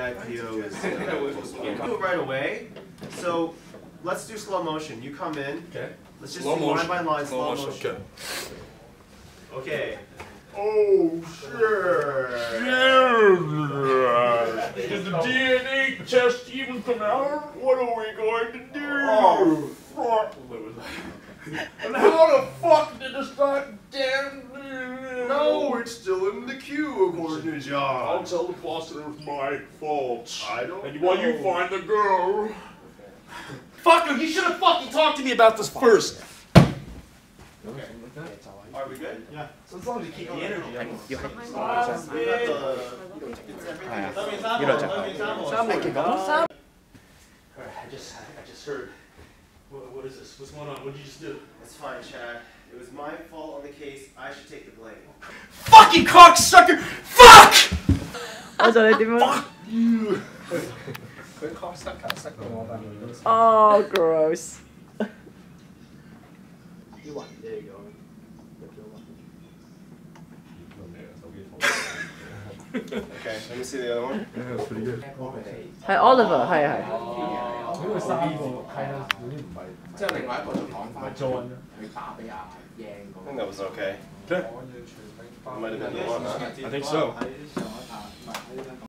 IPO is do it right away. So let's do slow motion. You come in. Okay. Let's just do line by line slow motion. Okay. Oh, sure. Did the DNA test even come out? What are we going to do? Oh, fuck. And how the fuck did this goddamn... No, it's still in the queue according to John. I'll tell the boss that it was my fault. I don't know. And while you find the girl... Fucker, you should have fucking talked to me about this first. Okay. Are we good? Yeah. So as long as you keep the energy up. I just heard. What is this? What's going on? What did you just do? It's fine, Chad. It was my fault on the case. I should take the blame. Fucking cocksucker! Fuck! Fuck you! Oh, gross. There you go. Okay, let me see the other one. Yeah, that's pretty good. Hi, Oliver. Hi, hi. 呢個三個係啦，嗰啲唔係。即係另外一個就講法，佢打俾阿 Yang 嗰個。 I think that was okay. Okay. Might have been the one, huh? I think so.